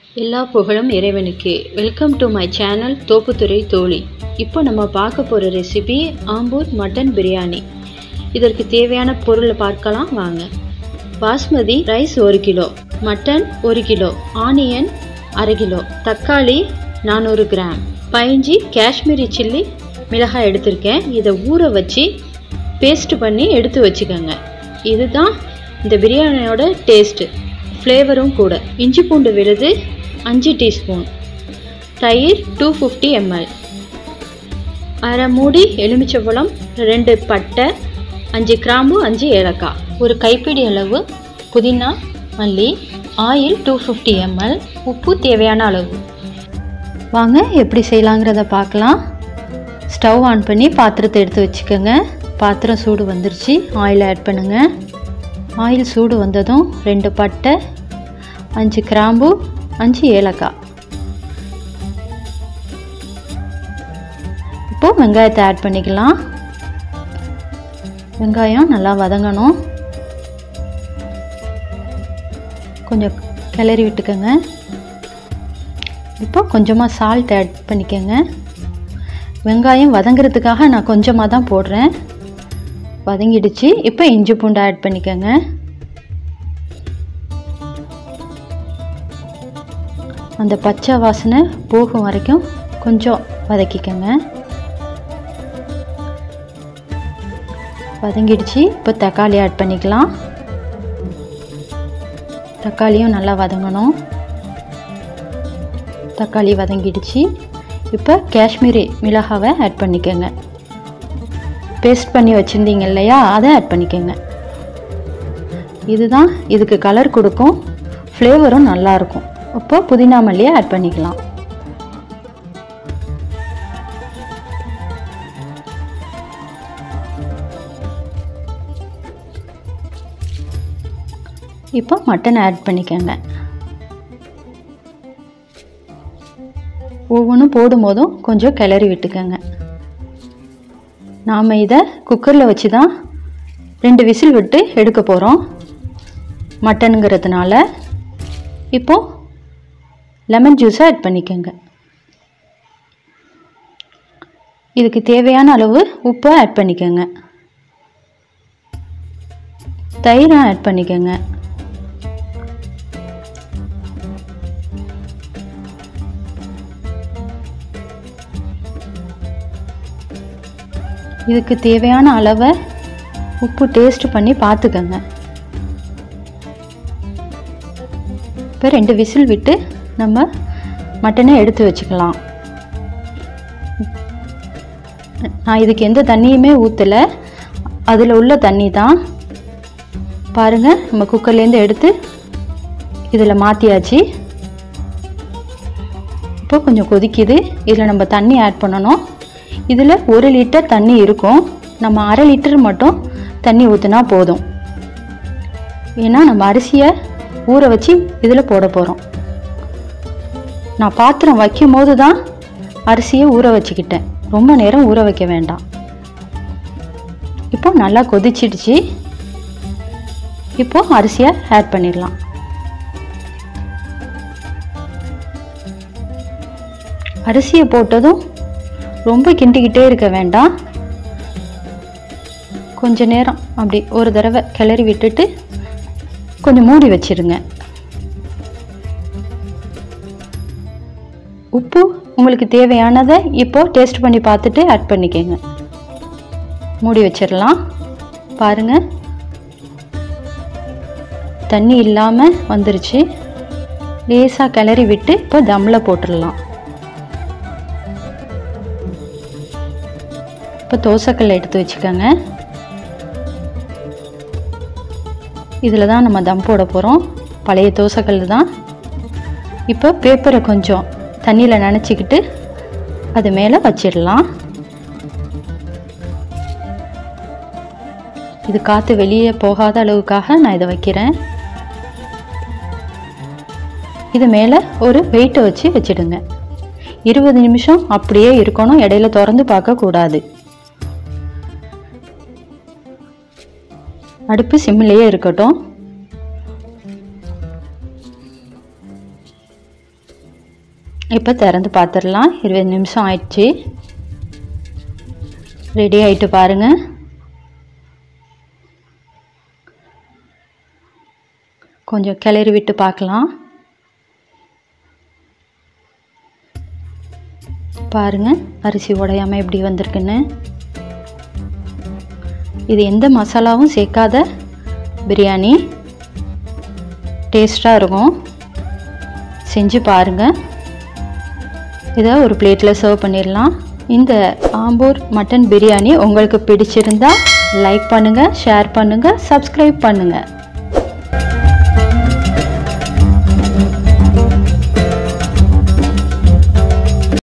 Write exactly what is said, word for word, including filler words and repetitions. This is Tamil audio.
எல்லா புகழும் இறைவனுக்கு. Welcome to my channel Thopputhurai தோழி. இப்போ நம்ம பார்க்க போகிற ரெசிபி ஆம்பூர் மட்டன் பிரியாணி. இதற்கு தேவையான பொருளை பார்க்கலாம் வாங்க. பாஸ்மதி ரைஸ் ஒரு கிலோ, மட்டன் ஒரு கிலோ, ஆனியன் அரை கிலோ, தக்காளி நானூறு கிராம், பதினஞ்சு காஷ்மீரி சில்லி மிளகாய் எடுத்திருக்கேன். இதை ஊற வச்சு பேஸ்ட் பண்ணி எடுத்து வச்சுக்கோங்க. இதுதான் இந்த பிரியாணியோட டேஸ்ட்டு, ஃப்ளேவரும் கூட. இஞ்சி பூண்டு விழுது அஞ்சு டீஸ்பூன், தயிர் டூ ஃபிஃப்டி எம்எல், அரை மூடி எலுமிச்சம்பழம், ரெண்டு பட்டை, அஞ்சு கிராம்பு, அஞ்சு ஏலக்காய், ஒரு கைப்பிடி அளவு புதினா மல்லி, ஆயில் டூ ஃபிஃப்டி எம்எல், உப்பு தேவையான அளவு. வாங்க எப்படி செய்யலாங்கிறத பார்க்கலாம். ஸ்டவ் ஆன் பண்ணி பாத்திரத்தை எடுத்து வச்சுக்கோங்க. பாத்திரம் சூடு வந்துருச்சு. ஆயில் ஆட் பண்ணுங்கள். ஆயில் சூடு வந்ததும் ரெண்டு பட்டை, அஞ்சு கிராம்பு, அஞ்சு ஏலக்காய். இப்போது வெங்காயத்தை ஆட் பண்ணிக்கலாம். வெங்காயம் நல்லா வதங்கணும். கொஞ்சம் கிளறி விட்டுக்கோங்க. இப்போ கொஞ்சமாக சால்ட் ஆட் பண்ணிக்கோங்க. வெங்காயம் வதங்கிறதுக்காக நான் கொஞ்சமாக தான் போடுறேன். வதங்கிடுச்சு. இப்போ இஞ்சி பூண்டு ஆட் பண்ணிக்கோங்க. அந்த பச்சை வாசனை போகும் வரைக்கும் கொஞ்சம் வதக்கிக்கோங்க. வதங்கிடுச்சு. இப்போ தக்காளி ஆட் பண்ணிக்கலாம். தக்காளியும் நல்லா வதங்கணும். தக்காளி வதங்கிடுச்சு. இப்போ காஷ்மீரி மிளகாவை ஆட் பண்ணிக்கோங்க. பேஸ்ட் பண்ணி வச்சுருந்தீங்க இல்லையா, அதை ஆட் பண்ணிக்கோங்க. இதுதான் இதுக்கு கலர் கொடுக்கும், ஃப்ளேவரும் நல்லாயிருக்கும். இப்போ புதினா மல்லியை ஆட் பண்ணிக்கலாம். இப்போ மட்டன் ஆட் பண்ணிக்கோங்க. ஒவ்வொன்றும் போடும்போதும் கொஞ்சம் கிளறி விட்டுக்கோங்க. நாம் இதை குக்கரில் வச்சு தான் ரெண்டு விசில் விட்டு எடுக்க போகிறோம் மட்டனுங்கிறதுனால. இப்போது லெமன் ஜூஸை ஆட் பண்ணிக்கோங்க. இதுக்கு தேவையான அளவு உப்பை ஆட் பண்ணிக்கோங்க. தயிரை ஆட் பண்ணிக்கோங்க. இதுக்கு தேவையான அளவை உப்பு டேஸ்ட் பண்ணி பார்த்துக்கோங்க. இப்போ ரெண்டு விசில் விட்டு நம்ம மட்டனை எடுத்து வச்சுக்கலாம். நான் இதுக்கு எந்த தண்ணியுமே ஊற்றலை, அதில் உள்ள தண்ணி தான். பாருங்கள், நம்ம குக்கர்லேருந்து எடுத்து இதில் மாற்றியாச்சு. இப்போ கொஞ்சம் கொதிக்குது. இதில் நம்ம தண்ணி ஆட் பண்ணணும். இதில் ஒரு லிட்டர் தண்ணி இருக்கும். நம்ம அரை லிட்டர் மட்டும் தண்ணி ஊற்றினா போதும். ஏன்னா நம்ம அரிசியை ஊற வச்சு இதில் போட போகிறோம். நான் பாத்திரம் வைக்கும் போது தான் அரிசியை ஊற வச்சுக்கிட்டேன். ரொம்ப நேரம் ஊற வைக்க வேண்டாம். இப்போ நல்லா கொதிச்சிடுச்சு. இப்போ அரிசியை ஆட் பண்ணிடலாம். அரிசியை போட்டதும் ரொம்ப கிண்டிக்கிட்டே இருக்க வேண்டாம். கொஞ்ச நேரம் அப்படி ஒரு தடவை கிளறி விட்டுட்டு கொஞ்சம் மூடி வச்சிருங்க. உப்பு உங்களுக்கு தேவையானதை இப்போ டேஸ்ட் பண்ணி பார்த்துட்டு ஆட் பண்ணிக்கோங்க. மூடி வச்சிடலாம். பாருங்கள், தண்ணி இல்லாமல் வந்துருச்சு. லேசாக கிளறி விட்டு இப்போ தம்மில் போட்டுடலாம். இப்போ தோசைக்கல்லை எடுத்து வச்சுக்கோங்க. இதில் தான் நம்ம தம் போட போகிறோம். பழைய தோசைக்கல் தான். இப்போ பேப்பரை கொஞ்சம் தண்ணியில் நனைச்சிக்கிட்டு அது மேலே வச்சிடலாம். இது காற்று வெளியே போகாத அளவுக்காக நான் இதை வைக்கிறேன். இது மேலே ஒரு வெயிட்டை வச்சு வச்சிடுங்க. இருபது நிமிஷம் அப்படியே இருக்கணும். இடையில திறந்து பார்க்கக்கூடாது. அடுப்பு சிம்மிலேயே இருக்கட்டும். இப்போ திறந்து பார்த்துடலாம். இருபது நிமிஷம் ஆயிடுச்சு. ரெடி ஆகிட்டு பாருங்கள். கொஞ்சம் கிளறி விட்டு பார்க்கலாம். பாருங்கள் அரிசி உடையாமல் எப்படி வந்திருக்குன்னு. இது எந்த மசாலாவும் சேர்க்காத பிரியாணி. டேஸ்ட்டாக இருக்கும். செஞ்சு பாருங்கள். இதை ஒரு பிளேட்டில் சர்வ் பண்ணிடலாம். இந்த ஆம்பூர் மட்டன் பிரியாணி உங்களுக்கு பிடிச்சிருந்தா லைக் பண்ணுங்கள், ஷேர் பண்ணுங்கள், சப்ஸ்கிரைப் பண்ணுங்கள்.